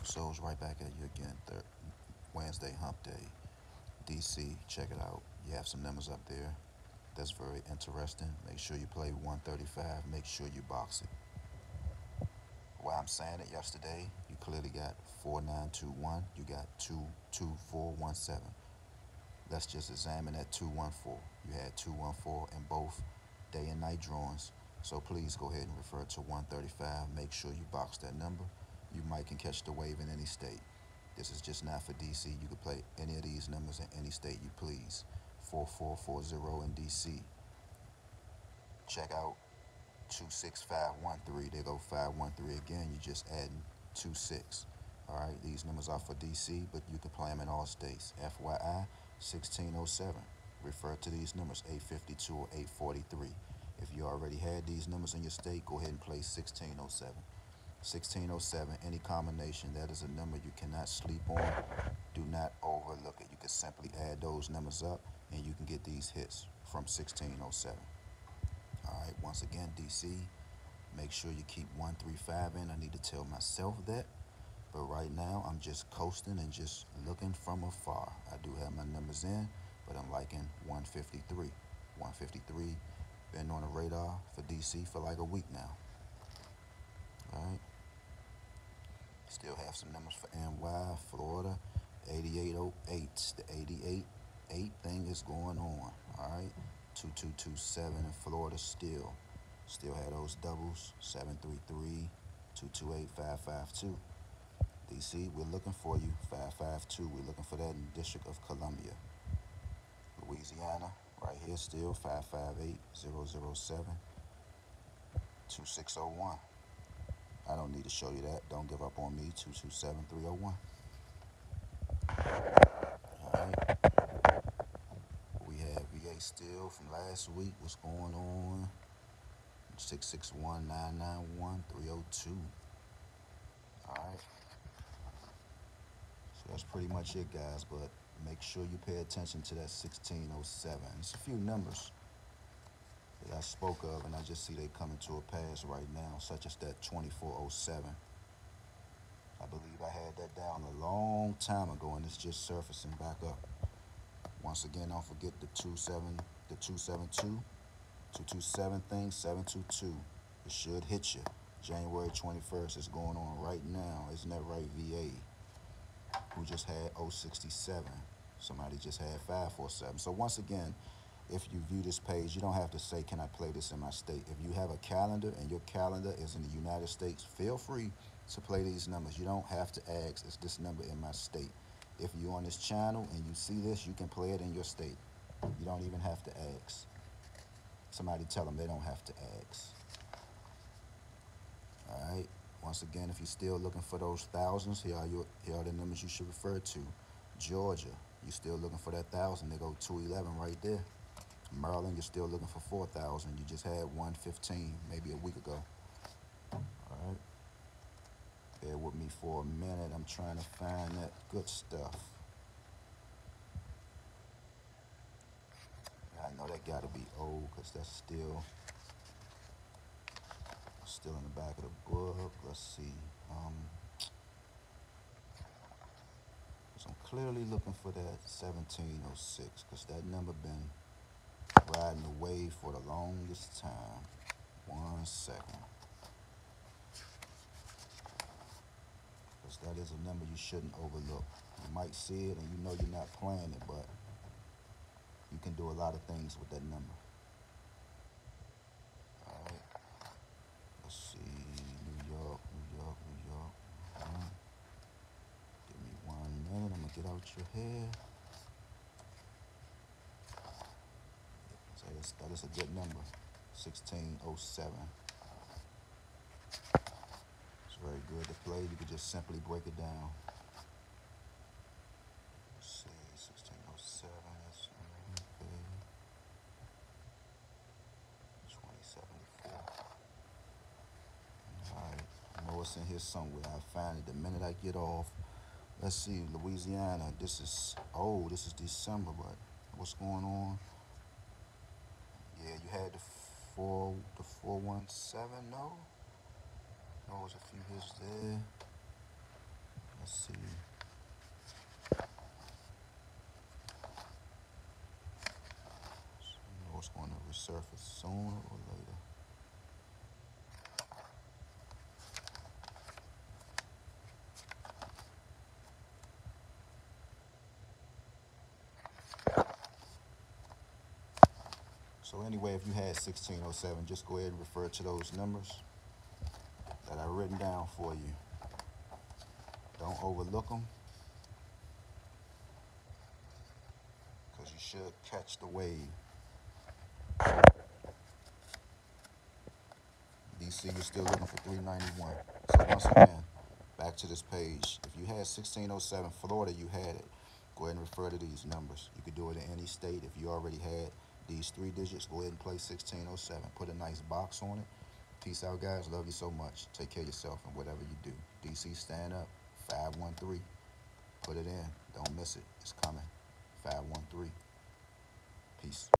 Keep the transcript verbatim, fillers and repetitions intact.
Souls right back at you again. Third Wednesday Hump Day. D C, check it out. You have some numbers up there. That's very interesting. Make sure you play one thirty-five. Make sure you box it. Why I'm saying it yesterday, you clearly got four nine two one. You got two two four one seven. Let's just examine that two one four. You had two one four in both day and night drawings. So please go ahead and refer to one thirty-five. Make sure you box that number. You might can catch the wave in any state. This is just not for D C. You can play any of these numbers in any state you please. four four four zero in D C. Check out two six five one three. There go five one three again. You just adding two six. All right, these numbers are for D C, but you can play them in all states. F Y I, sixteen oh seven. Refer to these numbers, eight fifty-two or eight forty-three. If you already had these numbers in your state, go ahead and play sixteen oh seven. sixteen oh seven, any combination, that is a number you cannot sleep on. Do not overlook it. You can simply add those numbers up and you can get these hits from sixteen oh seven. All right, once again, D C, make sure you keep one three five in. I need to tell myself that. But right now, I'm just coasting and just looking from afar. I do have my numbers in, but I'm liking one fifty-three. one fifty-three, been on the radar for D C for like a week now. All right. Still have some numbers for N Y, Florida, eighty-eight oh eight. The eighty-eight eight thing is going on. All right. two two two seven in Florida still. Still have those doubles, seven three three, two two eight, five five two. D C, we're looking for you, five five two. We're looking for that in the District of Columbia. Louisiana, right here still, five five eight, zero zero seven, two six oh one. I don't need to show you that. Don't give up on me, two two seven, three oh one. All right. We have V A still from last week. What's going on? six six one, nine nine one, three oh two. All right. So that's pretty much it, guys. But make sure you pay attention to that sixteen oh seven. It's a few numbers that I spoke of, and I just see they coming to a pass right now, such as that twenty-four oh seven. I believe I had that down a long time ago, and it's just surfacing back up. Once again, don't forget the two seven, the two seven two, two two seven thing, seven two two. It should hit you. January twenty-first is going on right now. Isn't that right, V A? Who just had oh sixty-seven. Somebody just had five four seven. So once again, if you view this page, you don't have to say, can I play this in my state? If you have a calendar and your calendar is in the United States, feel free to play these numbers. You don't have to ask, is this number in my state? If you're on this channel and you see this, you can play it in your state. You don't even have to ask. Somebody tell them they don't have to ask. All right. Once again, if you're still looking for those thousands, here are, your, here are the numbers you should refer to. Georgia, you're still looking for that thousand. They go two eleven right there. Maryland, you're still looking for four thousand. You just had one fifteen maybe a week ago. All right. Bear with me for a minute. I'm trying to find that good stuff. I know that got to be old because that's still still in the back of the book. Let's see. Um, so I'm clearly looking for that seventeen oh six because that number been riding the wave for the longest time. One second. Because that is a number you shouldn't overlook. You might see it and you know you're not playing it, but you can do a lot of things with that number. All right. Let's see. New York, New York, New York. Uh-huh. Give me one minute. I'm going to get out your hair. So that's, that is a good number. sixteen oh seven. It's very good to play. You can just simply break it down. Let's see. sixteen oh seven. That's okay. twenty seventy-four. Alright. I know it's in here somewhere. I'll find it the minute I get off. Let's see. Louisiana. This is, oh, this is December, but what's going on? Yeah, you had the four, the four one seven, no? There was a few hits there. Let's see. So you know it's going to resurface sooner or later. So anyway, if you had sixteen oh seven, just go ahead and refer to those numbers that I've written down for you. Don't overlook them, because you should catch the wave. D C, you're still looking for three ninety-one. So once again, back to this page. If you had sixteen oh seven Florida, you had it. Go ahead and refer to these numbers. You could do it in any state. If you already had these three digits, go ahead and play sixteen oh seven. Put a nice box on it. Peace out, guys. Love you so much. Take care of yourself and whatever you do. D C, stand up. five one three. Put it in. Don't miss it. It's coming. five one three. Peace.